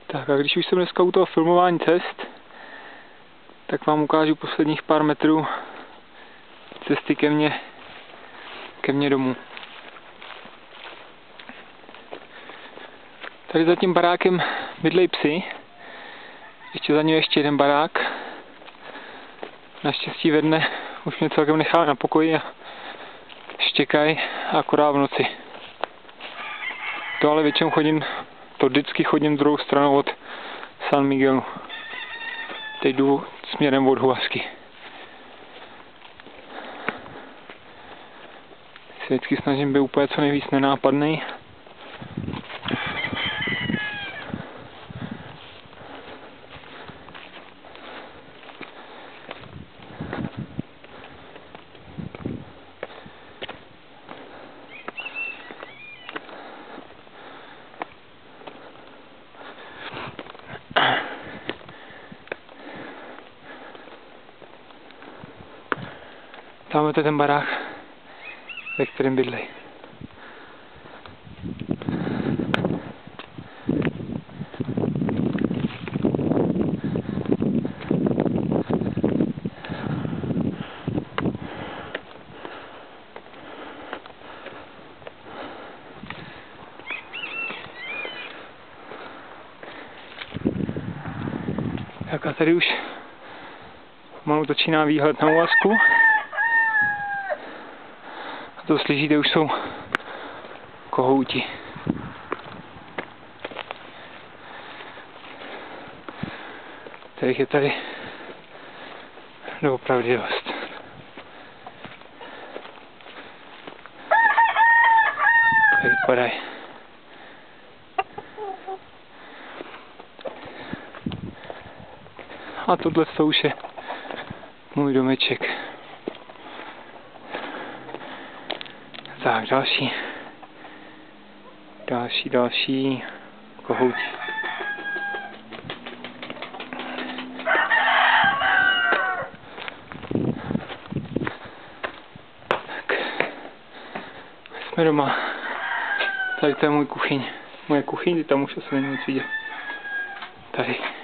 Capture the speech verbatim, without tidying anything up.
Tak a když už jsem dneska u toho filmování cest, tak vám ukážu posledních pár metrů cesty ke mně, ke mně domů. Tady za tím barákem bydlej psy. Ještě za ním ještě jeden barák. Naštěstí ve dne už mě celkem nechá na pokoji a štěkají akorát v noci. To ale většinou chodím, to vždycky chodím druhou stranou od San Miguelu. Teď jdu směrem od Huasky. Se vždycky snažím být úplně co nejvíc nenápadnej. Tam je ten barák, ve kterém bydlej. Tak a tady už malu začíná výhled na Huasku. A to slyšíte, už jsou kohouti. Těch je tady doopravdy dost. Tady vypadají. A tohle to už je můj domeček. Tak, další. Další, další kohouti. Tak. Jsme doma. Tady to je můj kuchyň. Moje kuchyň, tam už asi není nic vidět. Tady.